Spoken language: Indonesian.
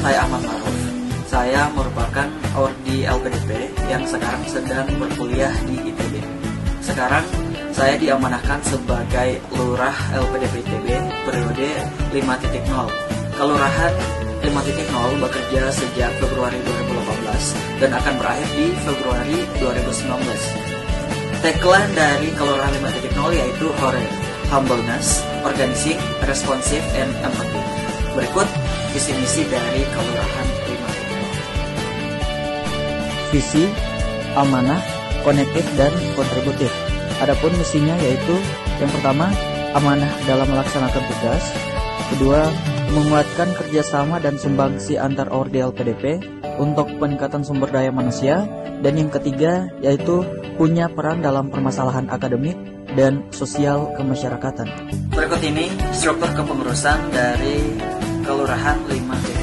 Saya Ahmad Maruf. Saya merupakan Ordi LPDP yang sekarang sedang berkuliah di ITB. Sekarang saya diamanahkan sebagai Lurah LPDP ITB periode 5.0. Kelurahan 5.0 bekerja sejak Februari 2018 dan akan berakhir di Februari 2019. Tagline dari Kelurahan 5.0 yaitu HORE, Humbleness, Organizing, Responsive, and Empathy. Berikut visi misi dari Kelurahan 5.0. Visi, amanah, konektif, dan kontributif. Adapun misinya yaitu yang pertama, amanah dalam melaksanakan tugas. Kedua, menguatkan kerjasama dan sumbangsi antar Ordi LPDP untuk peningkatan sumber daya manusia. Dan yang ketiga yaitu punya peran dalam permasalahan akademik dan sosial kemasyarakatan. Berikut ini struktur kepengurusan dari Kelurahan 5.0.